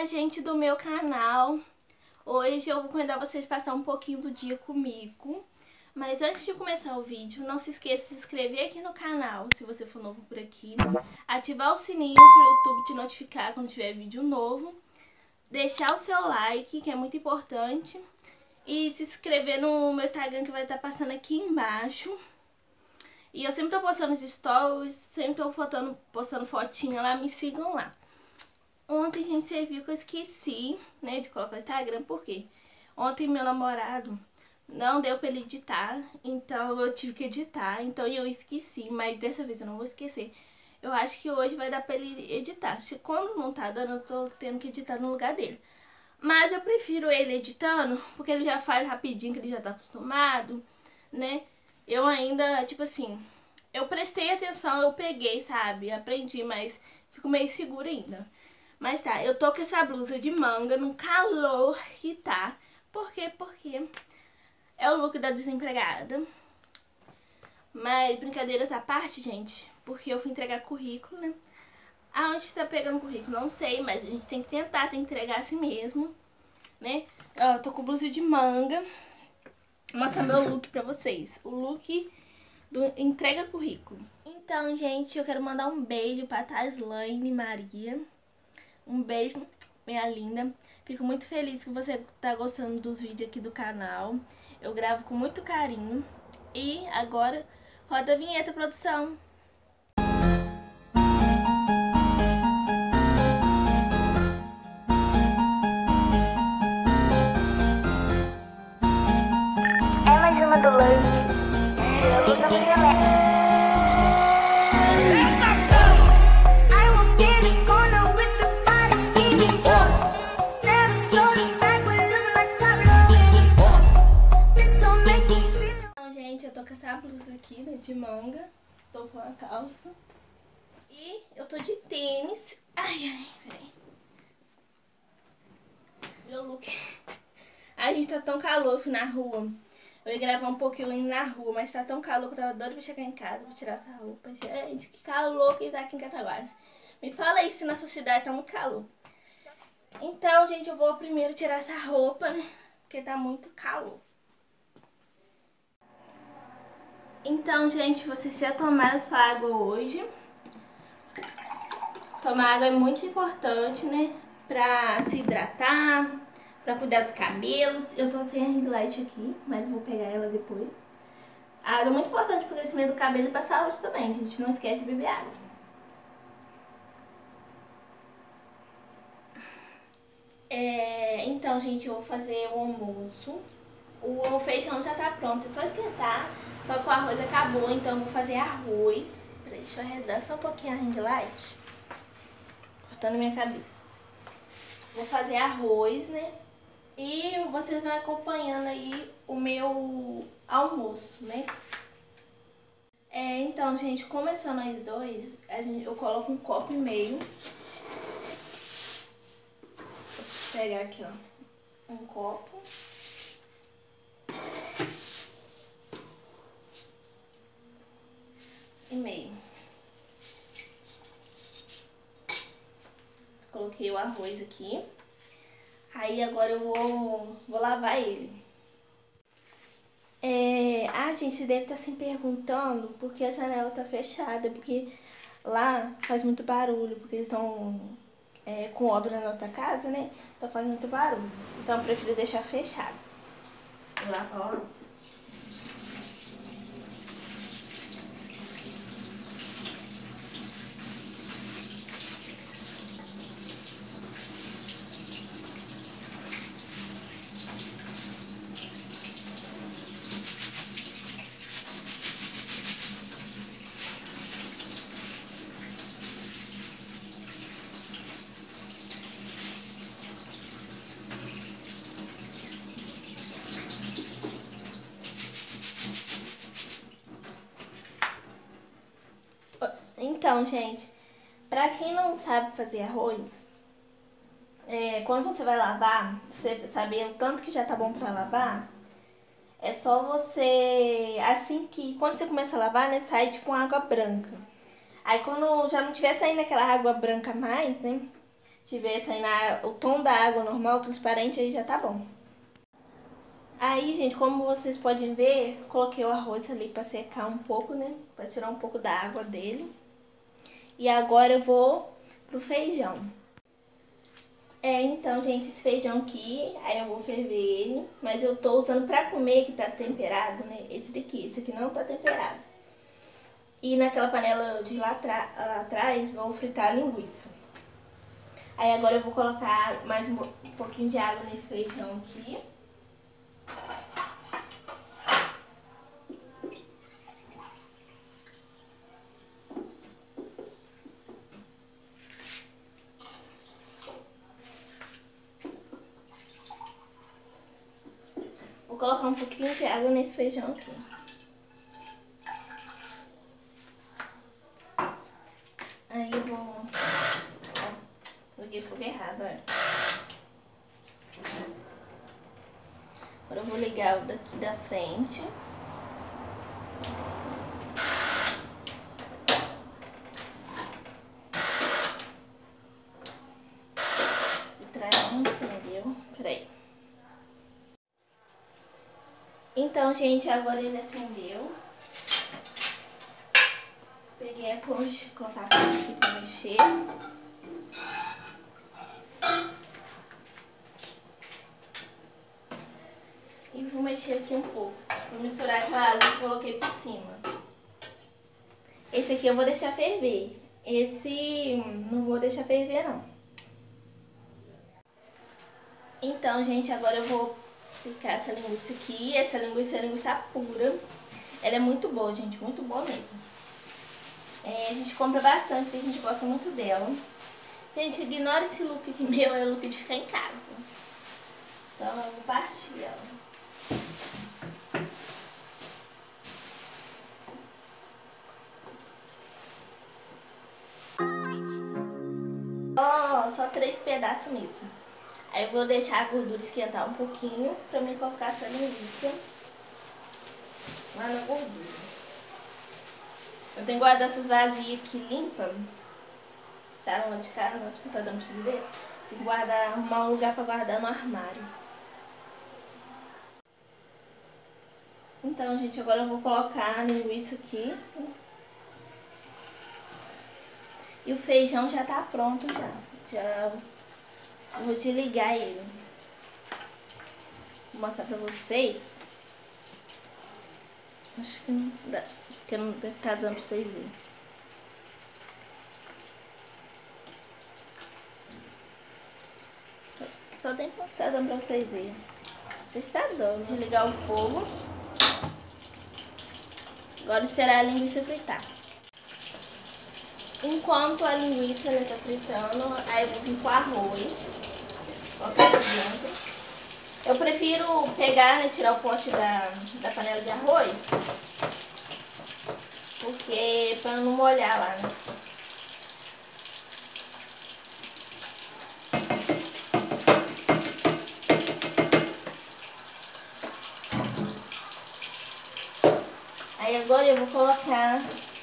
Olá, gente do meu canal. Hoje eu vou convidar vocês a passar um pouquinho do dia comigo. Mas antes de começar o vídeo, não se esqueça de se inscrever aqui no canal, se você for novo por aqui. Ativar o sininho para o YouTube te notificar quando tiver vídeo novo. Deixar o seu like, que é muito importante. E se inscrever no meu Instagram, que vai estar passando aqui embaixo. E eu sempre tô postando os stories, sempre tô postando fotinha lá, me sigam lá. Ontem, gente, você viu que eu esqueci, né, de colocar o Instagram, por quê? Ontem meu namorado não deu pra ele editar, então eu tive que editar, então eu esqueci, mas dessa vez eu não vou esquecer. Eu acho que hoje vai dar pra ele editar. Quando não tá dando, eu tô tendo que editar no lugar dele. Mas eu prefiro ele editando, porque ele já faz rapidinho, que ele já tá acostumado, né? Eu ainda, tipo assim, eu prestei atenção, eu peguei, sabe? Aprendi, mas fico meio segura ainda. Mas tá, eu tô com essa blusa de manga no calor que tá. Por quê? Porque é o look da desempregada. Mas brincadeiras à parte, gente, porque eu fui entregar currículo, né? Aonde tá pegando currículo? Não sei, mas a gente tem que tentar, tem que entregar assim mesmo, né? Eu tô com blusa de manga. Vou mostrar meu look pra vocês. O look do entrega currículo. Então, gente, eu quero mandar um beijo pra Taislane Maria. Um beijo, minha linda. Fico muito feliz que você tá gostando dos vídeos aqui do canal. Eu gravo com muito carinho. E agora, roda a vinheta, produção. É mais uma do lanche. Eu não me Então, gente, eu tô com essa blusa aqui, né, de manga. Tô com a calça. E eu tô de tênis. Ai, peraí. Meu look. A gente tá tão calor, eu fui na rua. Eu ia gravar um pouquinho indo na rua, mas tá tão calor que eu tava doida pra chegar em casa, pra tirar essa roupa. Gente, que calor que tá aqui em Cataguases. Me fala aí se na sua cidade tá muito calor. Então, gente, eu vou primeiro tirar essa roupa, né? Porque tá muito calor. Então, gente, vocês já tomaram sua água hoje. Tomar água é muito importante, né? Pra se hidratar, pra cuidar dos cabelos. Eu tô sem a ring light aqui, mas vou pegar ela depois. A água é muito importante pro crescimento do cabelo e pra saúde também, gente. Não esquece de beber água. Então, gente, eu vou fazer o almoço. O feijão já tá pronto, é só esquentar. Só que o arroz acabou, então eu vou fazer arroz. Peraí, deixa eu arredar só um pouquinho a ring light. Cortando minha cabeça. Vou fazer arroz, né? E vocês vão acompanhando aí o meu almoço, né? Então, gente, começando nós dois, eu coloco 1,5 copo. Vou pegar aqui, ó, 1 copo. E meio. Coloquei o arroz aqui. Aí agora eu vou lavar ele. Gente, você deve estar se perguntando por que a janela tá fechada. Porque lá faz muito barulho, porque eles estão com obra na outra casa, né? Então faz muito barulho. Então eu prefiro deixar fechado. Vou lavar o arroz. Então, gente, pra quem não sabe fazer arroz, quando você vai lavar, você saber o tanto que já tá bom pra lavar, é só você, quando você começa a lavar, né, sai tipo água branca. Aí quando já não tiver saindo aquela água branca mais, né, tiver saindo o tom da água normal, transparente, aí já tá bom. Aí, gente, como vocês podem ver, coloquei o arroz ali pra secar um pouco, né? Pra tirar um pouco da água dele. E agora eu vou pro feijão. Então, gente, esse feijão aqui, aí eu vou ferver ele. Mas eu tô usando pra comer, que tá temperado, né? Esse aqui não tá temperado. E naquela panela de lá atrás, vou fritar a linguiça. Aí agora eu vou colocar mais um pouquinho de água nesse feijão aqui. Vou colocar um pouquinho de água nesse feijão aqui. Aí eu vou... Ó, joguei fogo errado, olha. Agora eu vou ligar o daqui da frente. E trazer um acendeu. Peraí. Então, gente, agora ele acendeu. Peguei a concha, colocar a concha aqui pra mexer. E vou mexer aqui um pouco. Vou misturar com a água que eu coloquei por cima. Esse aqui eu vou deixar ferver. Esse não vou deixar ferver, não. Então, gente, agora eu vou picar essa linguiça aqui. Essa linguiça é linguiça pura. Ela é muito boa, gente. Muito boa mesmo. A gente compra bastante, porque a gente gosta muito dela. Gente, ignora esse look aqui meu, é o look de ficar em casa. Então eu vou partir ela. Só 3 pedaços mesmo. Aí eu vou deixar a gordura esquentar um pouquinho pra mim colocar essa linguiça lá na gordura. Eu tenho guardado essas vasilhas aqui limpas. Tá no lado de cá, não tá dando pra vocês ver. Tem que guardar, arrumar um lugar pra guardar no armário. Então, gente, agora eu vou colocar a linguiça aqui. E o feijão já tá pronto já. Eu vou desligar ele. Vou mostrar pra vocês. Acho que não dá, porque não deve estar dando pra vocês verem. Só tem que estar dando pra vocês verem. Não sei se tá dando. Desligar o fogo. Agora esperar a linguiça fritar. Enquanto a linguiça tá fritando, aí eu vou vir com o arroz. Colocar aqui dentro. Eu prefiro pegar, né, tirar o pote da panela de arroz. Porque pra não molhar lá, né? Aí agora eu vou colocar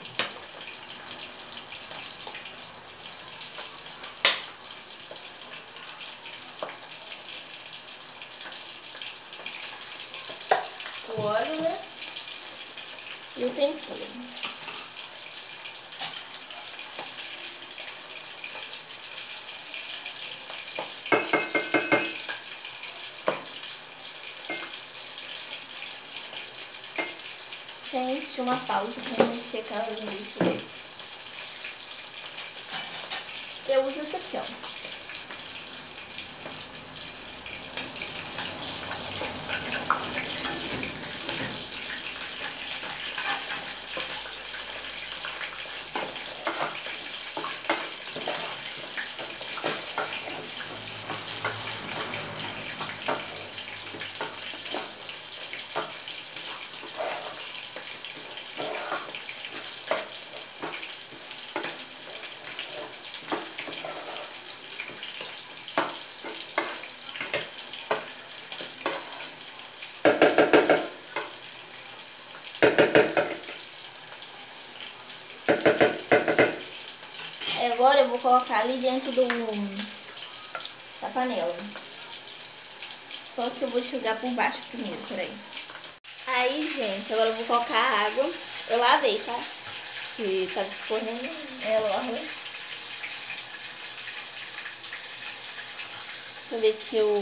o óleo, né? E o tempero. Gente, uma pausa pra mexer com a linguiça. Eu uso esse aqui, ó. Agora eu vou colocar ali dentro do da panela. Só que eu vou enxugar por baixo primeiro, peraí. Aí, gente, agora eu vou colocar a água. Eu lavei, tá? Que tá escorrendo ela, o arroz. Deixa eu ver se eu...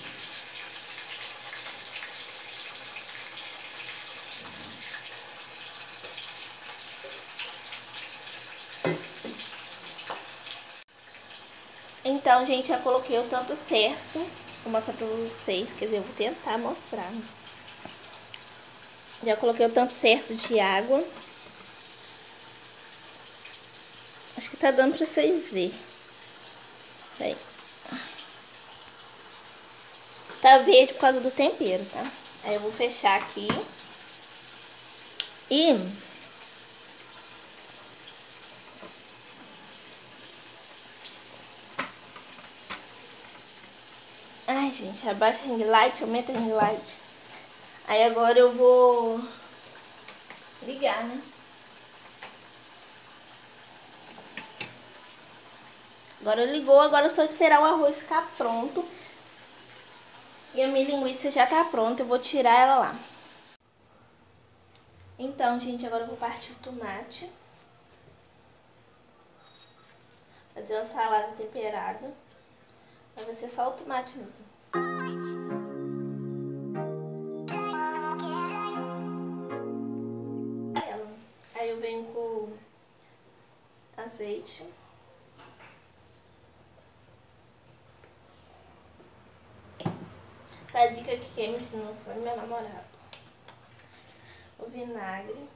Então, gente, já coloquei o tanto certo. Vou mostrar pra vocês, quer dizer, eu vou tentar mostrar. Já coloquei o tanto certo de água. Acho que tá dando pra vocês verem. Aí. Tá verde por causa do tempero, tá? Aí eu vou fechar aqui. E... ai, gente, abaixa a ring light, aumenta a ring light. Aí agora eu vou ligar, né? Agora ligou, agora é só esperar o arroz ficar pronto. E a minha linguiça já tá pronta, eu vou tirar ela lá. Então, gente, agora eu vou partir o tomate. Fazer uma salada temperada. Vai ser só o tomate mesmo. Aí eu venho com azeite. Essa dica que quem me ensinou foi meu namorado. O vinagre.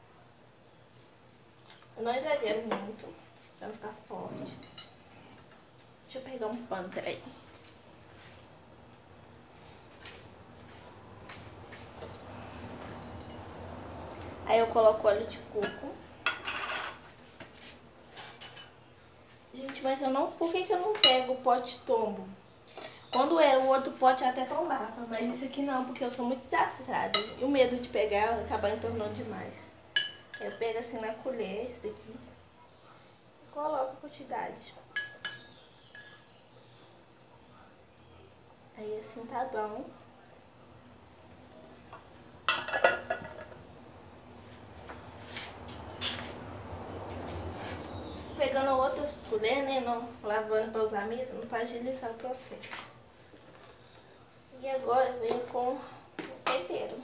Eu não exagero muito, pra não ficar forte. Deixa eu pegar um pano, peraí. Aí eu coloco óleo de coco. Gente, mas eu não... por que eu não pego o pote tombo? Quando era o outro pote até tombava, mas esse aqui não, porque eu sou muito desastrada. E o medo de pegar, acabar entornando demais. Eu pego assim na colher, esse daqui. E coloco a quantidade. Aí assim tá bom. Pegando outras colheres, né? Não lavando pra usar mesmo, pra agilizar o processo. E agora eu venho com o tempero.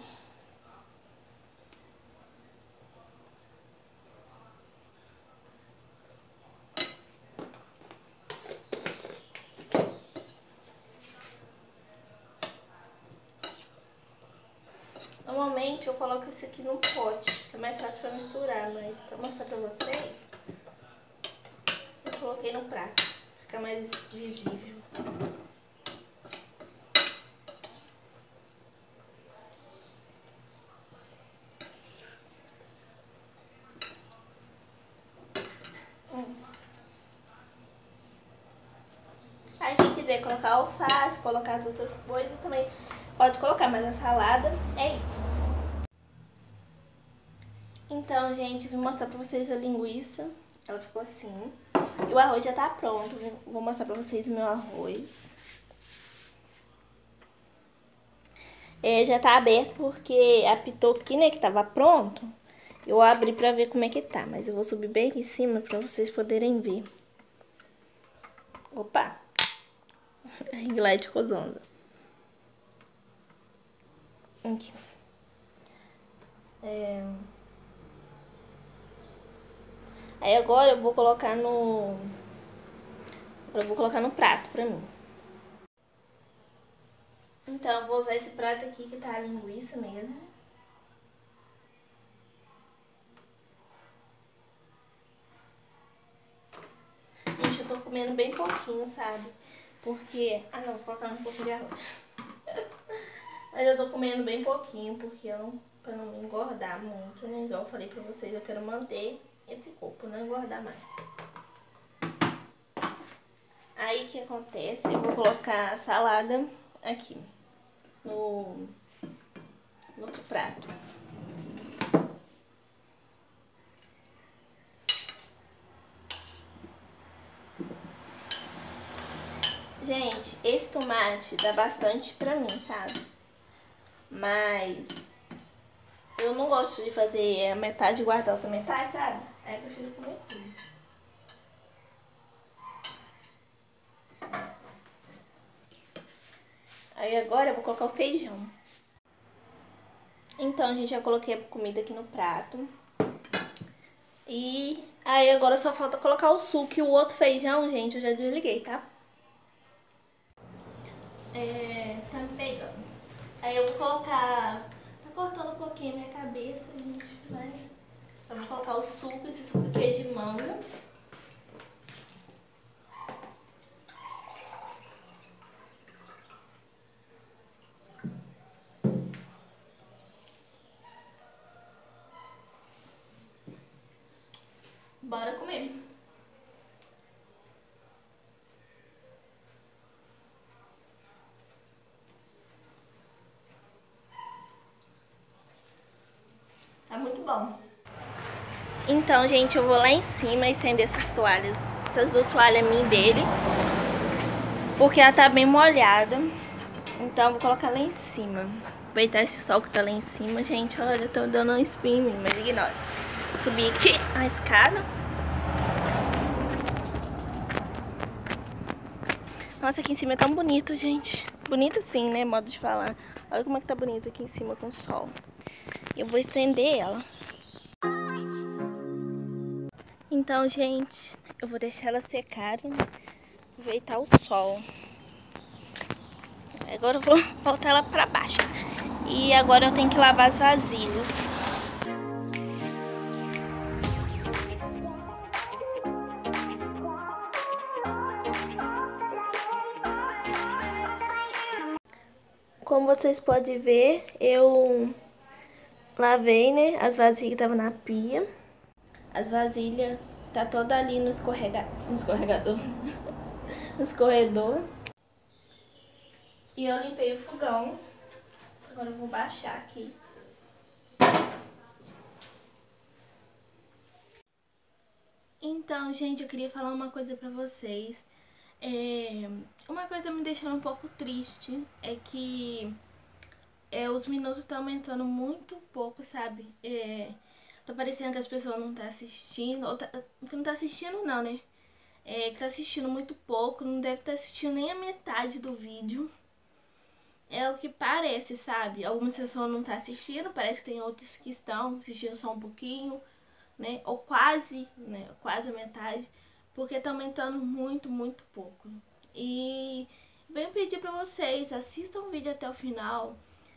Normalmente eu coloco isso aqui no pote, que é mais fácil pra misturar, mas pra mostrar pra vocês, eu coloquei no prato, fica mais visível. Aí quem quiser colocar alface, colocar as outras coisas também pode colocar, mas a salada é isso. Então, gente, eu vim mostrar pra vocês a linguiça. Ela ficou assim. E o arroz já tá pronto. Vou mostrar pra vocês o meu arroz. Já tá aberto porque apitou aqui, né, que tava pronto. Eu abri pra ver como é que tá, mas eu vou subir bem aqui em cima pra vocês poderem ver. Opa! Ring light cozonda. Aqui. Aí agora eu vou colocar no... prato pra mim. Então, eu vou usar esse prato aqui que tá a linguiça mesmo. Gente, eu tô comendo bem pouquinho, sabe? Porque... ah, não, vou colocar um pouquinho de arroz. Mas eu tô comendo bem pouquinho, porque pra não engordar muito, né? Igual eu falei pra vocês, eu quero manter esse corpo, não engordar mais. Aí, o que acontece? Eu vou colocar a salada aqui, no outro prato. Gente, esse tomate dá bastante pra mim, sabe? Mas eu não gosto de fazer a metade e guardar outra metade, sabe? Aí eu prefiro comer tudo. Aí agora eu vou colocar o feijão. Então, gente, já coloquei a comida aqui no prato. E aí agora só falta colocar o suco e o outro feijão, gente, eu já desliguei, tá? Tá me pegando. Aí eu vou colocar... Tá cortando um pouquinho a minha cabeça, gente, mas... Eu vou colocar o suco, esse suco aqui é de manga. Bora comer. Tá muito bom. Então, gente, eu vou lá em cima estender essas toalhas. Essas duas toalhas minhas e dele. Porque ela tá bem molhada. Então eu vou colocar lá em cima. Aproveitar esse sol que tá lá em cima, gente. Olha, eu tô dando um espinho em mim, mas ignora. Subir aqui a escada. Nossa, aqui em cima é tão bonito, gente. Bonito sim, né? Modo de falar. Olha como é que tá bonito aqui em cima com o sol. Eu vou estender ela. Então, gente, eu vou deixar ela secar. Aproveitar o sol. Agora eu vou voltar ela pra baixo. E agora eu tenho que lavar as vasilhas. Como vocês podem ver, eu lavei, né, as vasilhas que estavam na pia. As vasilhas tá toda ali no escorregador. No escorredor. E eu limpei o fogão. Agora eu vou baixar aqui. Então, gente, eu queria falar uma coisa pra vocês. Uma coisa que tá me deixando um pouco triste é que os minutos estão aumentando muito pouco, sabe? Tá parecendo que as pessoas não tá assistindo, ou que não tá assistindo não, né? Que tá assistindo muito pouco, não deve estar assistindo nem a metade do vídeo. É o que parece, sabe? Algumas pessoas não tá assistindo, parece que tem outras que estão assistindo só um pouquinho, né? Ou quase, né? Quase a metade, porque tá aumentando muito, muito pouco. E venho pedir pra vocês, assistam o vídeo até o final.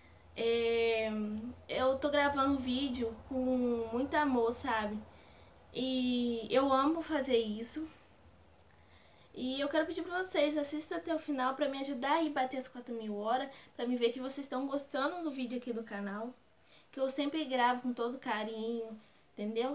Eu tô gravando vídeo com muito amor, sabe? E eu amo fazer isso. E eu quero pedir pra vocês, assistam até o final pra me ajudar a ir bater as 4.000 horas, pra me ver que vocês estão gostando do vídeo aqui do canal, que eu sempre gravo com todo carinho, entendeu?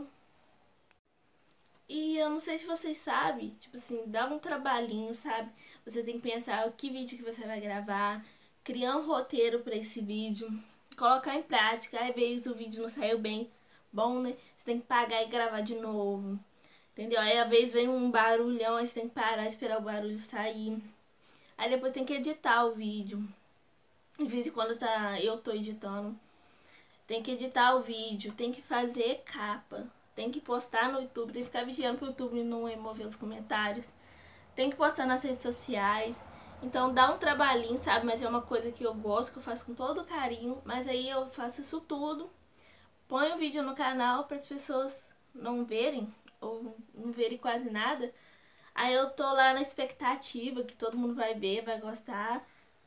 E eu não sei se vocês sabem, tipo assim, dá um trabalhinho, sabe? Você tem que pensar que vídeo que você vai gravar, criar um roteiro pra esse vídeo, colocar em prática. Às vezes o vídeo não saiu bem bom, né? Você tem que pagar e gravar de novo, entendeu? Aí às vezes vem um barulhão, aí você tem que parar e esperar o barulho sair. Aí depois tem que editar o vídeo. De vez em quando eu tô editando. Tem que editar o vídeo, tem que fazer capa. Tem que postar no YouTube, tem que ficar vigiando pro YouTube não remover os comentários. Tem que postar nas redes sociais. Então dá um trabalhinho, sabe? Mas é uma coisa que eu gosto, que eu faço com todo carinho. Mas aí eu faço isso tudo. Ponho o vídeo no canal para as pessoas não verem, ou não verem quase nada. Aí eu tô lá na expectativa que todo mundo vai ver, vai gostar.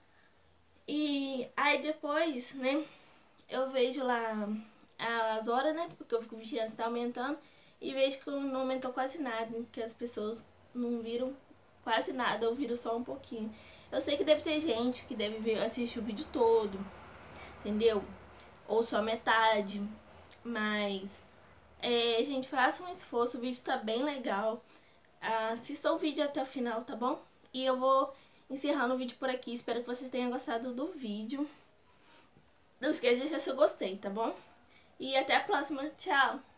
E aí depois, né, eu vejo lá as horas, né, porque eu fico vigiando se tá aumentando. E vejo que não aumentou quase nada, que as pessoas não viram quase nada, ou viram só um pouquinho. Eu sei que deve ter gente que deve assistir o vídeo todo, entendeu? Ou só metade. Mas, gente, faça um esforço, o vídeo tá bem legal. Assista o vídeo até o final, tá bom? E eu vou encerrando o vídeo por aqui. Espero que vocês tenham gostado do vídeo. Não esqueça de deixar seu gostei, tá bom? E até a próxima. Tchau!